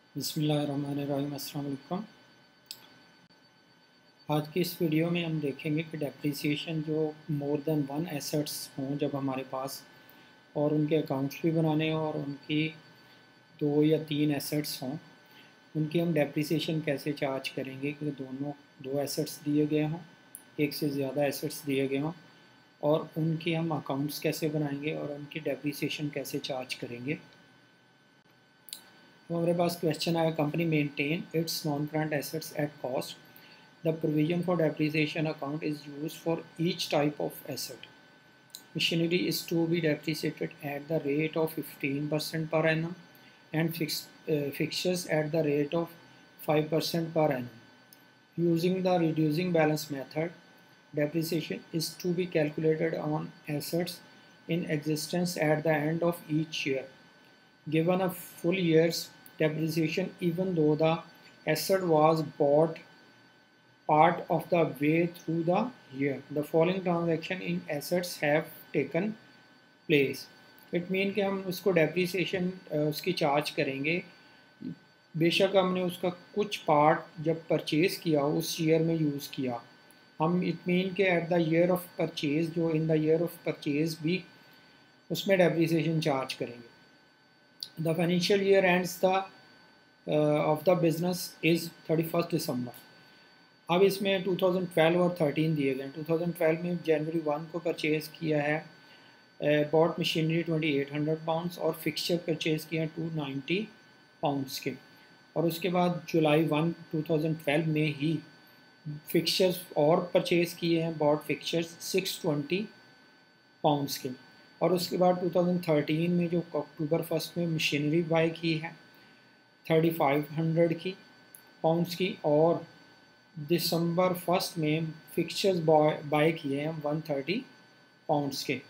बिस्मिल्लाहिर्रहमानिर्रहीम। अस्सलाम वालेकुम। आज की इस वीडियो में हम देखेंगे कि डेप्रिसिएशन जो मोर देन वन एसेट्स हों जब हमारे पास, और उनके अकाउंट्स भी बनाने हों और उनकी दो या तीन एसेट्स हों, उनकी हम डेप्रिसिएशन कैसे चार्ज करेंगे कि दोनों दो एसेट्स दिए गए हों, एक से ज़्यादा एसेट्स दिए गए हों, और उनकी हम अकाउंट्स कैसे बनाएंगे और उनकी डेप्रिसिएशन कैसे चार्ज करेंगे। तो हमारे पास क्वेश्चन आया, company maintain its non current assets at cost. The provision for depreciation account is used for each type of asset. Machinery is to be depreciated at the rate of 15% per annum and fixtures at the rate of 5% per annum. Using the reducing balance method, depreciation is to be calculated on assets in existence at the end of each year. Given a full year's depreciation, even though the asset was bought part of the way through the year, the following transaction in assets have taken place. It mean कि हम उसको depreciation उसकी charge करेंगे, बेशक हमने उसका कुछ part जब परचेज़ किया उस ईयर में यूज़ किया। हम इट मीन के at the year of purchase, जो in the year of purchase भी उसमें डेप्रिसिएशन चार्ज करेंगे। The financial year ends the of the business is 31 December. अब इसमें 2012 और 13 दिए गए हैं। 2012 में जनवरी 1 को परचेज़ किया है बॉट मशीनरी 2800 पाउंड्स और फिक्सचर परचेज़ किया 290 पाउंड्स के, और उसके बाद जुलाई 1 2012 में ही फिक्सचर्स और परचेज़ किए हैं बॉट फिक्सचर्स 620 पाउंड्स के, और उसके बाद 2013 में जो अक्टूबर 1 में मशीनरी बाय की है 3500 की पाउंड्स की, और दिसंबर 1 में फिक्सचर्स बाय किए हैं 130 पाउंड्स के।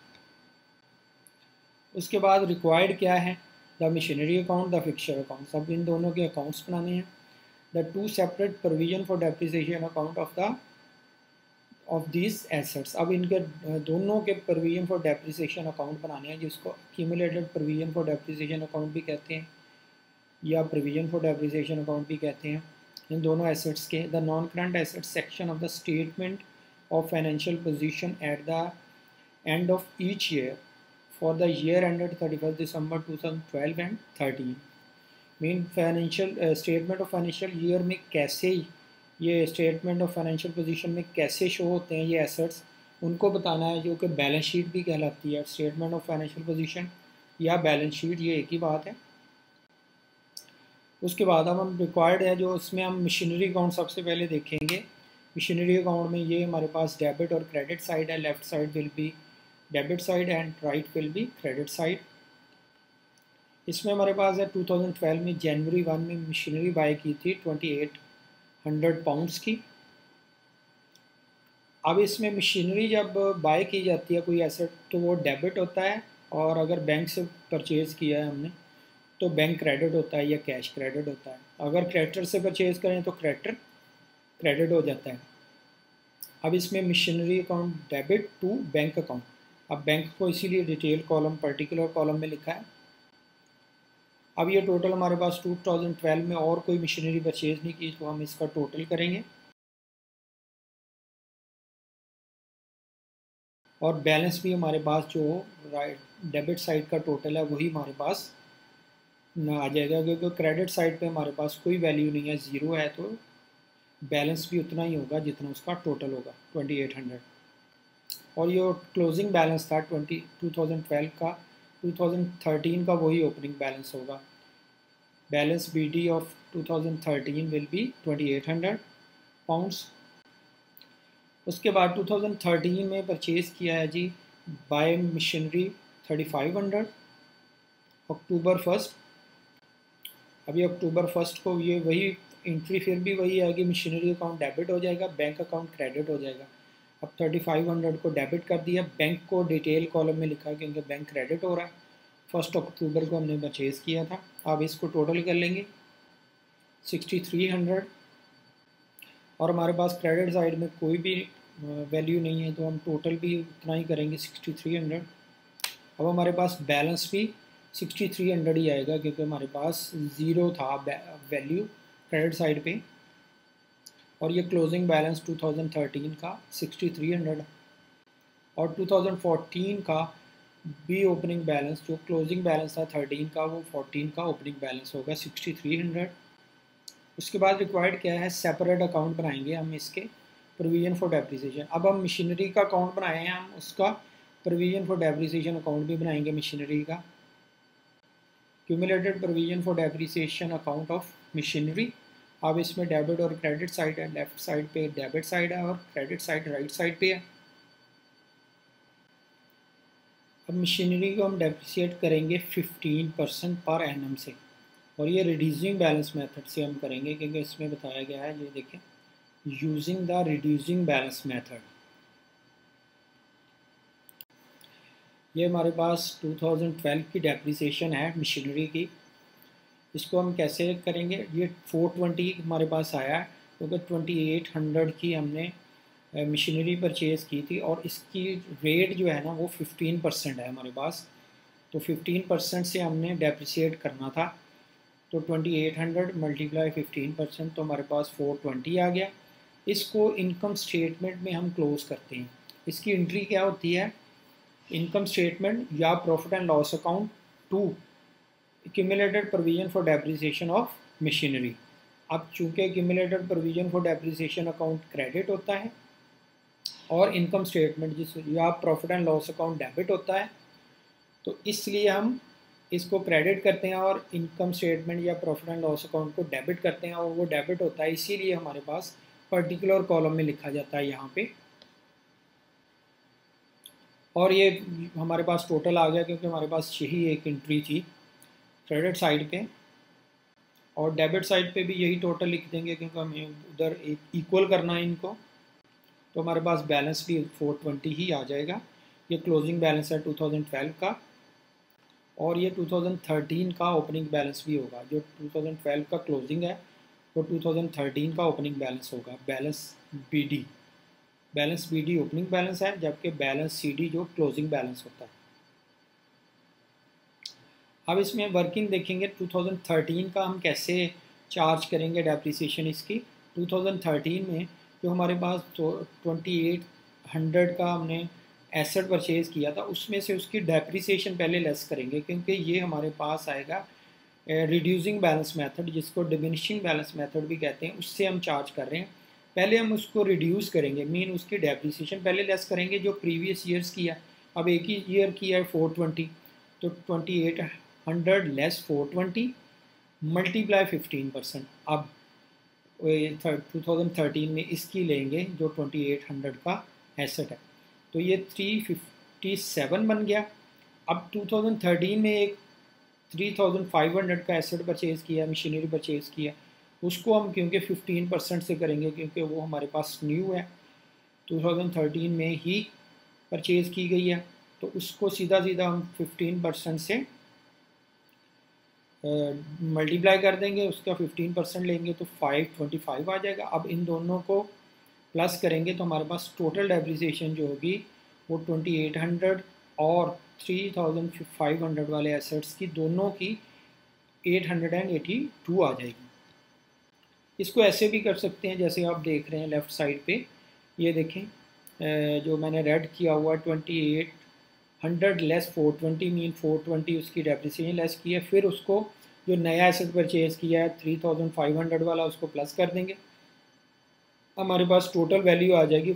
उसके बाद रिक्वायर्ड क्या है, the machinery account, the fixture account, सब इन दोनों के अकाउंट्स बनाने हैं। The two separate provision for depreciation account of this assets. अब इनके दोनों के प्रोविजन फॉर डेप्रिसिएशन अकाउंट बनाने हैं, जिसको accumulated provision for depreciation account भी कहते हैं या प्रोविजन फॉर डेप्रिसिएशन अकाउंट भी कहते हैं इन दोनों एसेट्स के। The non current asset section of the statement of financial position at the end of each year for the year ended 31 December 2012 and 13। Mean financial statement of financial year में कैसे ये statement of financial position में कैसे show होते हैं ये assets, उनको बताना है, जो कि बैलेंस शीट भी कहलाती है। स्टेटमेंट ऑफ फाइनेंशियल पोजीशन या बैलेंस शीट ये एक ही बात है। उसके बाद अब हम रिक्वायर्ड है जो उसमें हम मशीनरी अकाउंट सबसे पहले देखेंगे। मशीनरी अकाउंट में ये हमारे पास डेबिट और क्रेडिट साइड है। Left side will be debit side and right will be credit side. इसमें हमारे पास है 2012 में जनवरी 1 में मशीनरी बाय की थी 2800 पाउंड्स की। अब इसमें मशीनरी जब बाय की जाती है कोई एसेट तो वो डेबिट होता है, और अगर बैंक से परचेज़ किया है हमने तो बैंक क्रेडिट होता है या कैश क्रेडिट होता है। अगर क्रेडिटर से परचेज़ करें तो क्रेडिटर क्रेडिट हो जाता है। अब इसमें machinery account debit to bank account. अब बैंक को इसीलिए डिटेल कॉलम पर्टिकुलर कॉलम में लिखा है। अब ये टोटल हमारे पास 2012 में और कोई मशीनरी परचेज़ नहीं की, तो हम इसका टोटल करेंगे, और बैलेंस भी हमारे पास जो राइट डेबिट साइड का टोटल है वही हमारे पास ना आ जाएगा, क्योंकि क्रेडिट साइड पे हमारे पास कोई वैल्यू नहीं है, ज़ीरो है, तो बैलेंस भी उतना ही होगा जितना उसका टोटल होगा 2800। और ये क्लोजिंग बैलेंस था 2012 का, 2013 का वही ओपनिंग बैलेंस होगा। Balance BD of 2013 will be 2800 pounds. उसके बाद 2013 में परचेज़ किया है जी बाय मशीनरी 3500 अक्टूबर 1। अभी अक्टूबर 1 को ये वही एंट्री फिर भी वही आएगी, मशीनरी अकाउंट डेबिट हो जाएगा, बैंक अकाउंट क्रेडिट हो जाएगा। अब 3500 को डेबिट कर दिया, बैंक को डिटेल कॉलम में लिखा क्योंकि बैंक क्रेडिट हो रहा है। 1 अक्टूबर को हमने परचेज़ किया था। अब इसको टोटल कर लेंगे 6300, और हमारे पास क्रेडिट साइड में कोई भी वैल्यू नहीं है तो हम टोटल भी उतना ही करेंगे 6300। अब हमारे पास बैलेंस भी 6300 ही आएगा, क्योंकि हमारे पास ज़ीरो था वैल्यू क्रेडिट साइड पे, और ये क्लोजिंग बैलेंस 2013 का 6300 और 2014 का भी ओपनिंग बैलेंस, जो क्लोजिंग बैलेंस था 13 का, वो 14 का ओपनिंग बैलेंस होगा 6300। उसके बाद रिक्वायर्ड क्या है, सेपरेट अकाउंट बनाएंगे हम इसके, प्रोविजन फॉर डेप्रिसिएशन। अब हम मशीनरी का अकाउंट बनाए हैं, हम उसका प्रोविजन फॉर डेप्रिसिएशन अकाउंट भी बनाएंगे मशीनरी का। Cumulated provision for depreciation account of machinery. अब इसमें डेबिट और क्रेडिट साइड है, लेफ्ट साइड पे डेबिट साइड है और क्रेडिट साइड राइट साइड पे है। अब मशीनरी को हम डेप्रिसिएट करेंगे 15% पर एनम से, और ये रिड्यूसिंग बैलेंस मेथड से हम करेंगे, क्योंकि इसमें बताया गया है, ये देखें, using the reducing balance method. ये हमारे पास 2012 की डेप्रिसिएशन है मशीनरी की। इसको हम कैसे करेंगे, ये 420 हमारे पास आया है, क्योंकि 2800 की हमने मशीनरी परचेज़ की थी, और इसकी रेट जो है ना वो 15% है हमारे पास, तो 15% से हमने डेप्रिसिएट करना था, तो 2800 मल्टीप्लाई 15%, तो हमारे पास 420 आ गया। इसको इनकम स्टेटमेंट में हम क्लोज करते हैं। इसकी एंट्री क्या होती है, इनकम स्टेटमेंट या profit and loss account to accumulated provision for depreciation of machinery. अब चूंकि accumulated provision for depreciation account credit होता है और इनकम स्टेटमेंट जिस या profit and loss account debit होता है, तो इसलिए हम इसको क्रेडिट करते हैं और इनकम स्टेटमेंट या प्रॉफिट एंड लॉस अकाउंट को डेबिट करते हैं, और वो डेबिट होता है, इसीलिए हमारे पास पर्टिकुलर कॉलम में लिखा जाता है यहाँ पे। और ये हमारे पास टोटल आ गया, क्योंकि हमारे पास यही एक एंट्री थी क्रेडिट साइड पे, और डेबिट साइड पे भी यही टोटल लिख देंगे, क्योंकि हमें उधर इक्वल करना है इनको, तो हमारे पास बैलेंस भी 420 ही आ जाएगा। ये क्लोजिंग बैलेंस है 2012 का, और ये 2013 का ओपनिंग बैलेंस भी होगा। जो 2012 का क्लोजिंग है वो 2013 का ओपनिंग बैलेंस होगा, balance B D opening balance है, जबकि बैलेंस सी डी जो क्लोजिंग बैलेंस होता है। अब इसमें वर्किंग देखेंगे 2013 का हम कैसे चार्ज करेंगे डेप्रिसिएशन इसकी। 2013 में जो हमारे पास 2800 का हमने एसेट परचेज़ किया था, उसमें से उसकी डेप्रिसिएशन पहले लेस करेंगे, क्योंकि ये हमारे पास आएगा रिड्यूसिंग बैलेंस मेथड, जिसको डिमिनिशिंग बैलेंस मेथड भी कहते हैं, उससे हम चार्ज कर रहे हैं। पहले हम उसको रिड्यूस करेंगे, मीन उसकी डेप्रिसिएशन पहले लेस करेंगे जो प्रीवियस ईयर्स किया। अब एक ही ईयर किया है 420, तो 2800 लेस 420 मल्टीप्लाई 15%। अब 2013 में इसकी लेंगे जो 2800 का एसेट है, तो ये 357 बन गया। अब 2013 में एक 3500 का एसेट परचेज़ किया, मशीनरी परचेज़ किया, उसको हम क्योंकि 15% से करेंगे, क्योंकि वो हमारे पास न्यू है, 2013 में ही परचेज़ की गई है, तो उसको सीधा सीधा हम 15% से मल्टीप्लाई कर देंगे, उसका 15% लेंगे तो 525 आ जाएगा। अब इन दोनों को प्लस करेंगे तो हमारे पास टोटल डेप्रिसिएशन जो होगी वो 2800 और 3500 वाले एसेट्स की दोनों की 882 आ जाएगी। इसको ऐसे भी कर सकते हैं जैसे आप देख रहे हैं लेफ़्ट साइड पे, ये देखें जो मैंने रेड किया हुआ 2800 लेस 420 मीन 420 उसकी डेप्रिसिएशन लेस की है, फिर उसको जो नया एसेट परचेज़ किया है 3500 वाला उसको प्लस कर देंगे, हमारे पास टोटल वैल्यू आ जाएगी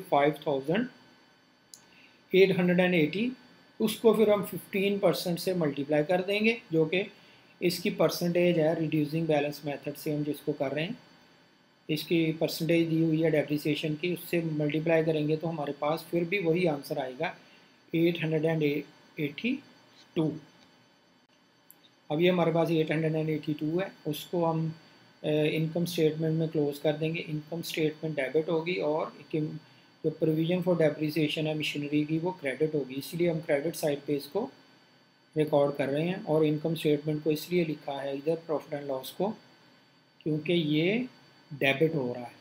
5880। उसको फिर हम 15% से मल्टीप्लाई कर देंगे, जो कि इसकी परसेंटेज है रिड्यूसिंग बैलेंस मेथड से हम जिसको कर रहे हैं, इसकी परसेंटेज दी हुई है डेप्रिसिएशन की, उससे मल्टीप्लाई करेंगे तो हमारे पास फिर भी वही आंसर आएगा 882। अब ये हमारे पास 882 है, उसको हम इनकम स्टेटमेंट में क्लोज कर देंगे। इनकम स्टेटमेंट डेबिट होगी और जो प्रोविज़न फॉर डेप्रिसिएशन है मशीनरी की वो क्रेडिट होगी, इसलिए हम क्रेडिट साइड पे इसको रिकॉर्ड कर रहे हैं, और इनकम स्टेटमेंट को इसलिए लिखा है इधर प्रॉफिट एंड लॉस को, क्योंकि ये डेबिट हो रहा है।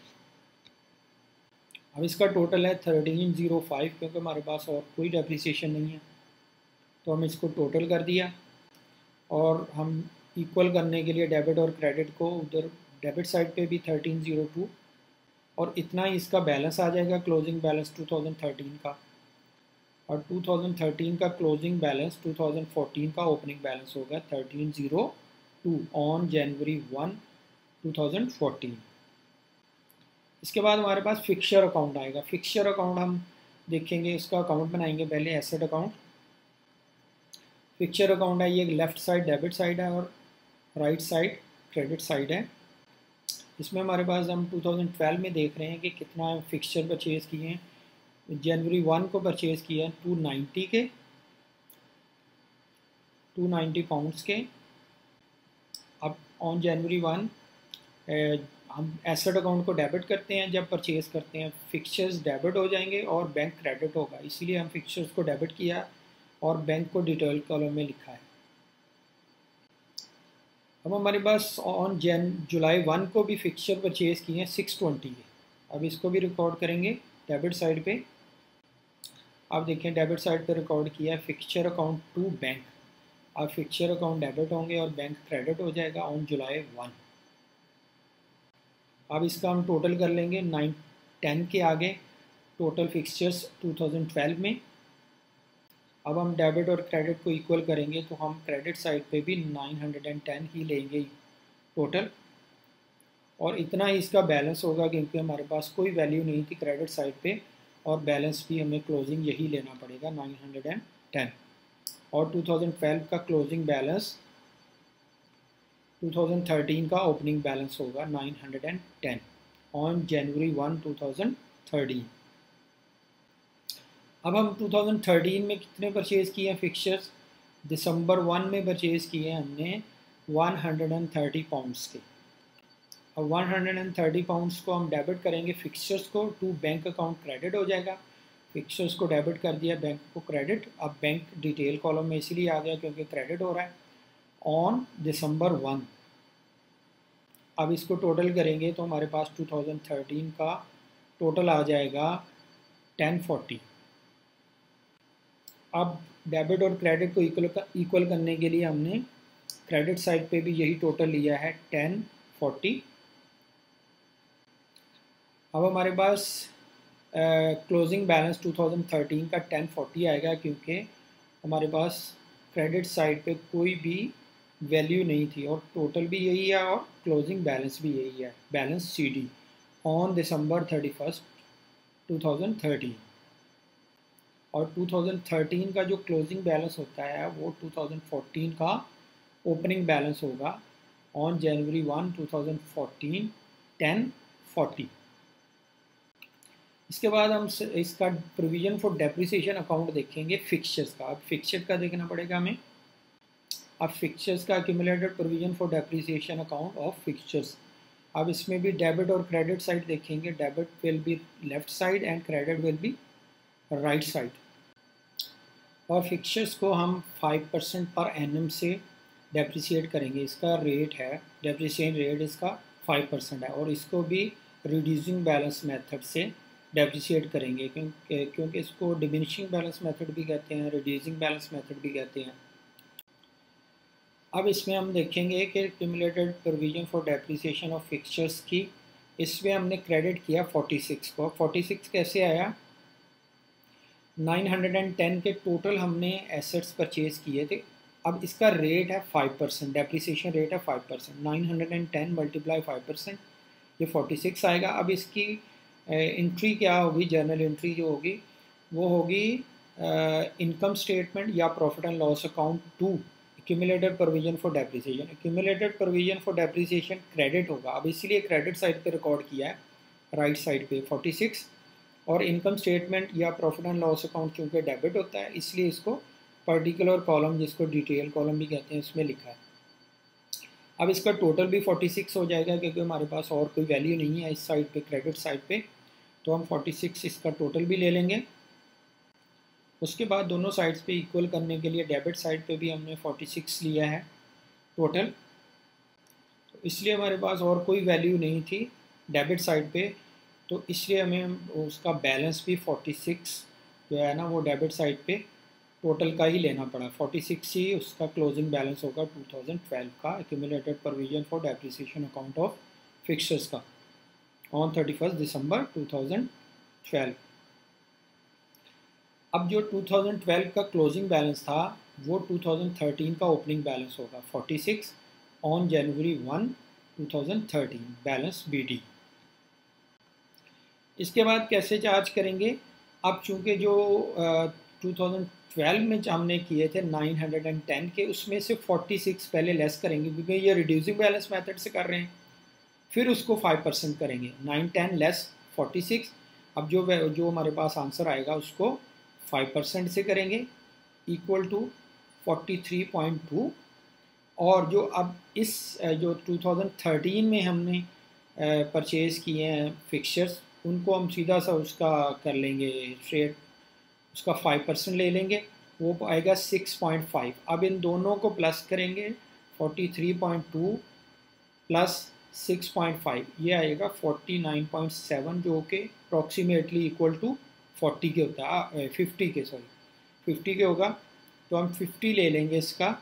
अब इसका टोटल है 1305, क्योंकि हमारे पास और कोई डेप्रिसिएशन नहीं है, तो हम इसको टोटल कर दिया। और हम इक्वल करने के लिए डेबिट और क्रेडिट को उधर डेबिट साइड पे भी 1302 और इतना ही इसका बैलेंस आ जाएगा, क्लोजिंग बैलेंस 2013 का। और 2013 का क्लोजिंग बैलेंस 2014 का ओपनिंग बैलेंस होगा 1302 ऑन जनवरी 1, 2014। इसके बाद हमारे पास फिक्चर अकाउंट आएगा। फिक्चर अकाउंट हम देखेंगे, इसका अकाउंट बनाएंगे पहले एसेट अकाउंट। फिक्चर अकाउंट है, ये लेफ़्ट साइड डेबिट साइड है और राइट साइड क्रेडिट साइड है। इसमें हमारे पास हम 2012 में देख रहे हैं कि कितना फिक्चर परचेज़ किए हैं। जनवरी 1 को परचेज़ किए हैं 290 पाउंड्स के। अब ऑन जनवरी 1 हम एसेट अकाउंट को डेबिट करते हैं, जब परचेज़ करते हैं फिक्चर्स डेबिट हो जाएंगे और बैंक क्रेडिट होगा, इसीलिए हम फिक्चर्स को डेबिट किया और बैंक को डिटेल कॉलम में लिखा है। अब हमारे पास ऑन जुलाई 1 को भी फिक्चर परचेज़ किए हैं 620 के। अब इसको भी रिकॉर्ड करेंगे डेबिट साइड पे। आप देखें डेबिट साइड पे रिकॉर्ड किया है फिक्चर अकाउंट टू बैंक। अब फिक्चर अकाउंट डेबिट होंगे और बैंक क्रेडिट हो जाएगा ऑन जुलाई 1। अब इसका हम टोटल कर लेंगे 910 के आगे टोटल फिक्सचर्स 2012 में। अब हम डेबिट और क्रेडिट को इक्वल करेंगे तो हम क्रेडिट साइड पे भी 910 ही लेंगे टोटल, और इतना ही इसका बैलेंस होगा क्योंकि हमारे पास कोई वैल्यू नहीं थी क्रेडिट साइड पे और बैलेंस भी हमें क्लोजिंग यही लेना पड़ेगा 910। और 2012 का क्लोजिंग बैलेंस 2013 का ओपनिंग बैलेंस होगा 910 ऑन जनवरी 1, 2013। अब हम 2013 में कितने परचेज़ किए हैं फिक्चर्स? दिसंबर 1 में परचेज़ किए हैं हमने 130 पाउंड्स के। अब 130 पाउंड्स को हम डेबिट करेंगे फिक्चर्स को टू बैंक अकाउंट क्रेडिट हो जाएगा। फिक्चर्स को डेबिट कर दिया, बैंक को क्रेडिट। अब बैंक डिटेल कॉलम में इसीलिए आ गया क्योंकि क्रेडिट हो रहा है ऑन दिसंबर 1। अब इसको टोटल करेंगे तो हमारे पास 2013 का टोटल आ जाएगा 1040। अब डेबिट और क्रेडिट को इक्वल करने के लिए हमने क्रेडिट साइड पे भी यही टोटल लिया है 1040। अब हमारे पास क्लोजिंग बैलेंस 2013 का 1040 आएगा क्योंकि हमारे पास क्रेडिट साइड पे कोई भी वैल्यू नहीं थी और टोटल भी यही है और क्लोजिंग बैलेंस भी यही है, बैलेंस CD ऑन दिसंबर 31, 2013। और 2013 का जो क्लोजिंग बैलेंस होता है वो 2014 का ओपनिंग बैलेंस होगा ऑन जनवरी 1, 2014 1040। इसके बाद हम इसका प्रोविजन फॉर डेप्रिसिएशन अकाउंट देखेंगे फिक्चर्स का। अब फिक्चर का देखना पड़ेगा हमें। अब फिक्चर्स का accumulated provision for depreciation account of fixtures. अब इसमें भी डेबिट और क्रेडिट साइड देखेंगे। Debit will be left side and credit will be right side. और फिक्चर्स को हम 5% पर एनम से डेप्रिसिएट करेंगे। इसका रेट है, डेप्रिसिएशन रेट इसका 5% है और इसको भी रिड्यूसिंग बैलेंस मेथड से डेप्रिसिएट करेंगे क्योंकि इसको डिमिनिशिंग बैलेंस मेथड भी कहते हैं, रिड्यूसिंग बैलेंस मेथड भी कहते हैं। अब इसमें हम देखेंगे कि cumulated provision for depreciation of fixtures की, इसमें हमने क्रेडिट किया 46 को। 46 कैसे आया? 910 के टोटल हमने एसेट्स परचेज़ किए थे। अब इसका रेट है 5%, डेप्रिसिएशन रेट है 5%। 910 मल्टीप्लाई 5%, ये 46 आएगा। अब इसकी एंट्री क्या होगी? जर्नल एंट्री जो होगी वो होगी इनकम स्टेटमेंट या profit and loss account to accumulated provision for depreciation. Accumulated provision for depreciation credit होगा, अब इसीलिए क्रेडिट साइड पे रिकॉर्ड किया है, राइट साइड पे 46। और इनकम स्टेटमेंट या प्रॉफिट एंड लॉस अकाउंट चूँकि डेबिट होता है इसलिए इसको पर्टिकुलर कॉलम, जिसको डिटेल कॉलम भी कहते हैं, उसमें लिखा है। अब इसका टोटल भी 46 हो जाएगा क्योंकि हमारे पास और कोई वैल्यू नहीं है इस साइड पे, क्रेडिट साइड पे, तो हम 46 इसका टोटल भी ले लेंगे। उसके बाद दोनों साइड्स पे इक्वल करने के लिए डेबिट साइड पे भी हमने 46 लिया है टोटल, तो इसलिए हमारे पास और कोई वैल्यू नहीं थी डेबिट साइड पे, तो इसलिए हमें उसका बैलेंस भी 46 जो है ना वो डेबिट साइड पे टोटल का ही लेना पड़ा। 46 ही उसका क्लोजिंग बैलेंस होगा 2012 का accumulated provision for depreciation account of fixtures का ऑन 31 दिसंबर 2012। अब जो 2012 का क्लोजिंग बैलेंस था वो 2013 का ओपनिंग बैलेंस होगा 46 ऑन जनवरी 1 2013 बैलेंस BD। इसके बाद कैसे चार्ज करेंगे? अब चूंकि जो 2012 में हमने किए थे 910 के, उसमें से 46 पहले लेस करेंगे क्योंकि ये रिड्यूसिंग बैलेंस मेथड से कर रहे हैं, फिर उसको 5% करेंगे। 910 लेस 46। अब जो हमारे पास आंसर आएगा उसको 5% से करेंगे इक्वल टू 43.2। और जो अब इस जो 2013 में हमने परचेज़ किए हैं फिक्सचर्स, उनको हम सीधा सा उसका कर लेंगे शेयर, उसका 5% ले लेंगे, वो आएगा 6.5। अब इन दोनों को प्लस करेंगे 43.2 प्लस 6.5, ये आएगा 49.7, जो कि अप्रॉक्सीमेटली इक्वल टू 40 के होता है, 50 के, सॉरी 50 के होगा। तो हम 50 ले लेंगे इसका।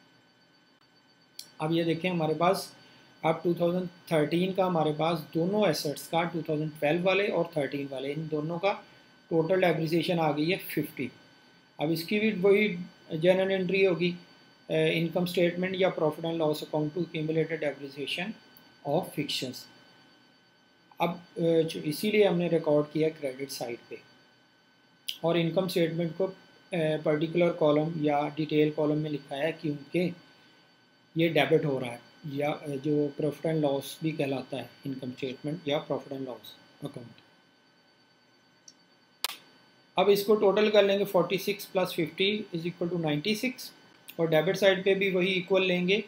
अब ये देखें हमारे पास अब 2013 का हमारे पास दोनों एसेट्स का 2012 वाले और 13 वाले, इन दोनों का टोटल डेप्रिसिएशन आ गई है 50। अब इसकी भी वही जनरल एंट्री होगी, इनकम स्टेटमेंट या profit and loss account to accumulated depreciation of fixtures. अब इसीलिए हमने रिकॉर्ड किया क्रेडिट साइड पे, और इनकम स्टेटमेंट को पर्टिकुलर कॉलम या डिटेल कॉलम में लिखा है क्योंकि ये डेबिट हो रहा है, या जो प्रॉफिट एंड लॉस भी कहलाता है इनकम स्टेटमेंट या प्रॉफिट एंड लॉस अकाउंट। अब इसको टोटल कर लेंगे 46 प्लस 50 इज इक्वल टू 96, और डेबिट साइड पे भी वही इक्वल लेंगे।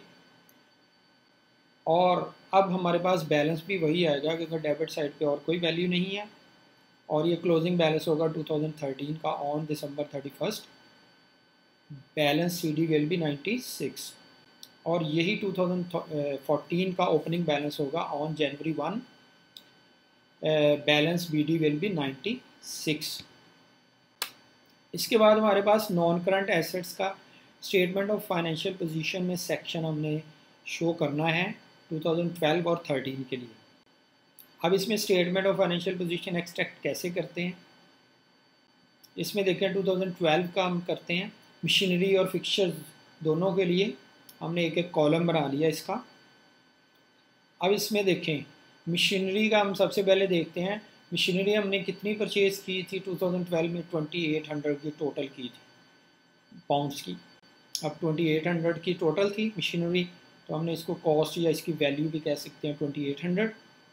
और अब हमारे पास बैलेंस भी वही आएगा क्योंकि डेबिट साइड पे और कोई वैल्यू नहीं है, और ये क्लोजिंग बैलेंस होगा 2013 का on December 31। Balance CD will be 96, और यही 2014 का ओपनिंग बैलेंस होगा on January 1। Balance BD will be 96। इसके बाद हमारे पास नॉन करंट एसेट्स का स्टेटमेंट ऑफ फाइनेंशियल पोजीशन में सेक्शन हमने शो करना है 2012 और 13 के लिए। अब इसमें statement of financial position extract कैसे करते हैं? इसमें देखें 2012 का हम करते हैं मशीनरी और फिक्सचर्स दोनों के लिए, हमने एक एक कॉलम बना लिया इसका। अब इसमें देखें मशीनरी का हम सबसे पहले देखते हैं, मशीनरी हमने कितनी परचेज़ की थी 2012 में? 2800 की टोटल की थी पाउंड्स की। अब 2800 की टोटल थी मशीनरी, तो हमने इसको कॉस्ट या इसकी वैल्यू भी कह सकते हैं 2800।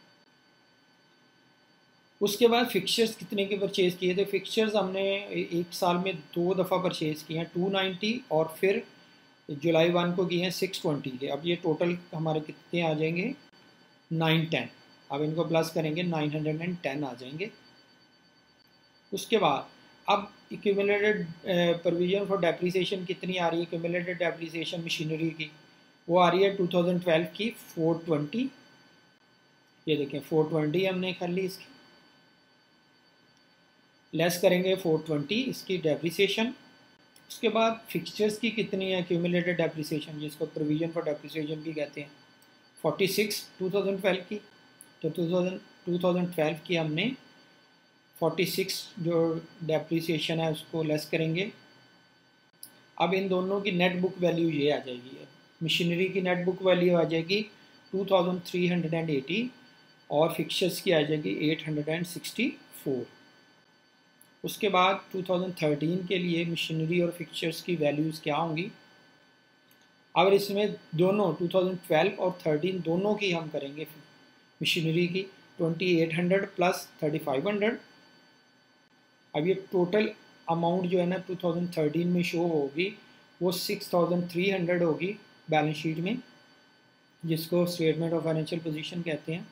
उसके बाद फिक्सचर्स कितने के परचेज़ किए थे? फिक्सचर्स हमने एक साल में 2 दफ़ा परचेज़ किए हैं, 290 और फिर जुलाई 1 को किए हैं 620 के। अब ये टोटल हमारे कितने आ जाएंगे? 910। अब इनको प्लस करेंगे 910 आ जाएंगे। उसके बाद अब एक्यूमुलेटेड प्रोविजन फॉर डेप्रिसिएशन कितनी आ रही है? एक्यूमुलेटेड डेप्रिसिएशन मशीनरी की वो आ रही है 2012 की 420। ये देखें 420 हमने कर ली, इसकी लेस करेंगे 420 इसकी डेप्रिसिएशन। उसके बाद फिक्सचर्स की कितनी है एक्यूमुलेटेड डेप्रिसिएशन, जिसको प्रोविजन फॉर डेप्रिसिएशन भी कहते हैं, 46 2012 की। तो 2012 की हमने 46 जो डेप्रिसिएशन है उसको लेस करेंगे। अब इन दोनों की नेट बुक वैल्यू ये आ जाएगी, मशीनरी की नेट बुक वैल्यू आ जाएगी 2380 और फिक्सचर्स की आ जाएगी 864। उसके बाद 2013 के लिए मशीनरी और फिक्सचर्स की वैल्यूज़ क्या होंगी? अगर इसमें दोनों 2012 और 13 दोनों की हम करेंगे, मशीनरी की 2800 प्लस 3500। अब ये टोटल अमाउंट जो है ना 2013 में शो होगी वो 6300 होगी बैलेंस शीट में, जिसको स्टेटमेंट ऑफ फाइनेंशियल पोजीशन कहते हैं,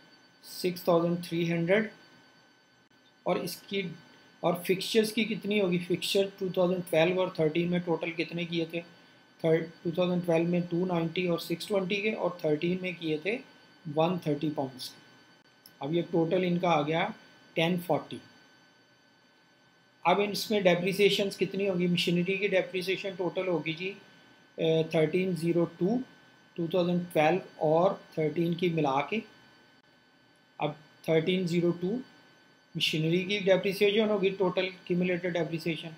6300। और इसकी और फिक्सचर्स की कितनी होगी? फिक्सचर 2012 और 13 में टोटल कितने किए थे? 2012 में 290 और 620 के, और 13 में किए थे 130 पाउंड्स। अब ये टोटल इनका आ गया 1040। अब इसमें डेप्रिसिएशन कितनी होगी, मशीनरी की डेप्रिसिएशन टोटल होगी जी 1302 2012 और 13 की मिला के। अब 1302 मशीनरी की डेप्रिसिएशन होगी, टोटल क्यूमुलेटेड डेप्रिसिएशन,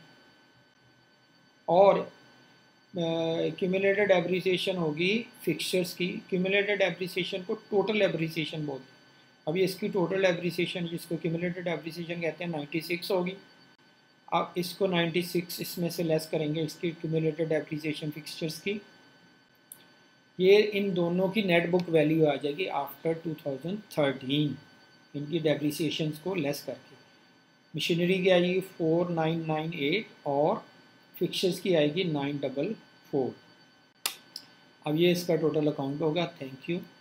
और क्यूमुलेटेड डेप्रिसिएशन होगी फिक्सचर्स की। क्यूमुलेटेड डेप्रिसिएशन को टोटल डेप्रिसिएशन बोलते हैं। अभी इसकी टोटल डेप्रिसिएशन जिसको क्यूमुलेटेड डेप्रिसिएशन कहते हैं 96 होगी। अब इसको 96 इसमें से लेस करेंगे इसकी क्यूमुलेटेड डेप्रिसिएशन फिक्सचर्स की, ये इन दोनों की नेट बुक वैल्यू आ जाएगी आफ्टर 2013 इनकी डेप्रिसिएशन को लेस करके। मशीनरी की आएगी 4998 और फिक्सचर्स की आएगी 944। अब ये इसका टोटल अकाउंट होगा। Thank you.